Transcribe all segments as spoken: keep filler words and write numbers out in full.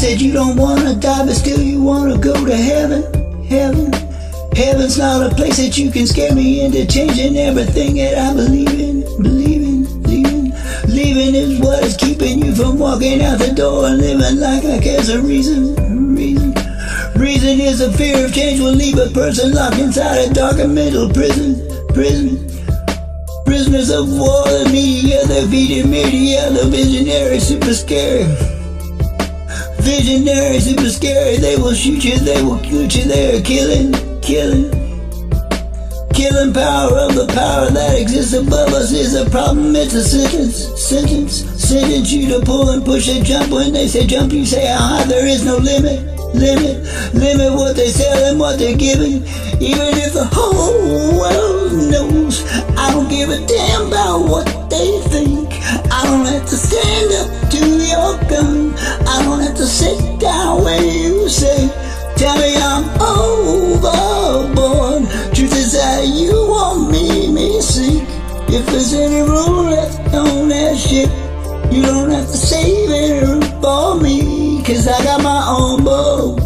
said you don't wanna die, but still you wanna go to heaven, heaven. Heaven's not a place that you can scare me into changing everything that I believe in, believe in, leaving. Leaving is what is keeping you from walking out the door and living like like there's a reason, reason. Reason is a fear of change will leave a person locked inside a dark and mental prison, prison. Prisoners of war, the media, the feeding media, the visionary, super scary. Visionary, super scary, they will shoot you, they will shoot you, they are killing. Killing, killing power of the power that exists above us is a problem. It's a sentence, sentence, sentence you to pull and push and jump. When they say jump, you say how high. There is no limit, limit, limit what they sell and what they're giving. Even if the whole world knows, I don't give a damn about what they think. I don't have to stand up to your gun. I don't have to sit down when you say, tell me I'm overboard. Truth is that you want me missing. If there's any room left on that ship, you don't have to save any room for me, cause I got my own boat.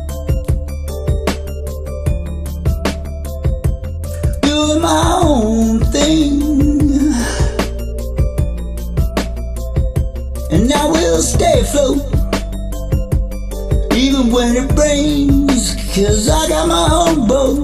Doing my own thing, and I will stay afloat even when it rains, cause I got my own boat.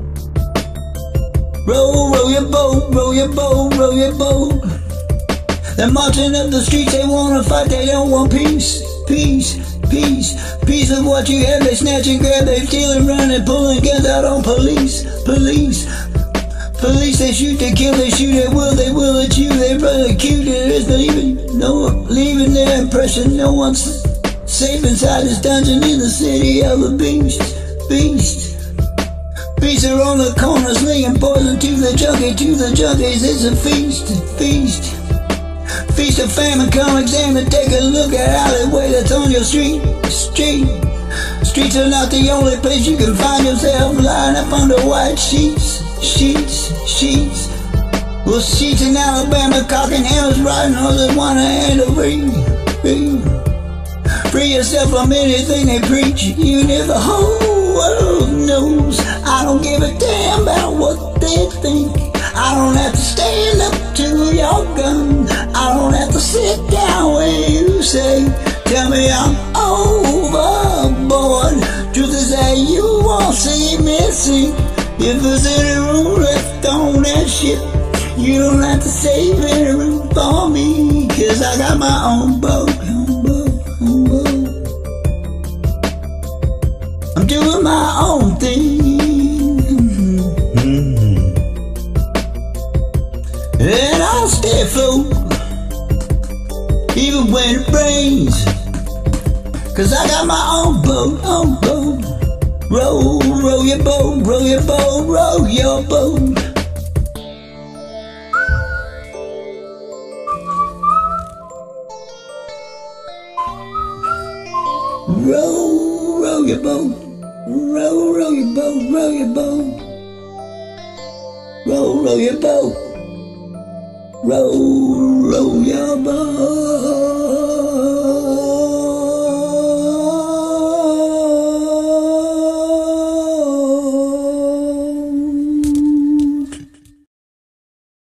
Row, row your boat, row your boat, row your boat. They're marching up the streets, they wanna fight, they don't want peace, peace, peace. Peace of what you have, they snatch and grab, they steal and run and pulling guns out on police, police. Police, they shoot, they kill, they shoot at will, they will at you, they prosecute, there is no even, no leaving their impression, no one's safe inside this dungeon in the city of a beast, beast. Beasts are on the corner slinging poison to the junkie, to the junkies. It's a feast, feast. Feast of famine, come examine, take a look at alleyway that's on your street, street. Streets are not the only place you can find yourself lying up under white sheets, sheets, sheets. Well, sheets in Alabama, cocking hammers, riding horses, wanna handle free, free. Free yourself from anything they preach, even if the whole world knows. I don't give a damn about what they think. I don't have to stand up to your gun. I don't have to sit down when you say, tell me I'm overboard. Truth is that you won't see me sink. If there's any room left on that ship, you don't have to save any room for me, cause I got my own boat, own boat. I'm doing my own thing, mm-hmm. And I'll stay afloat even when it rains, cause I got my own boat, own boat. Row, row your boat, row your boat, row your boat. Row, row your boat, row, row your boat, row your boat. Row, row your boat, row, row your boat.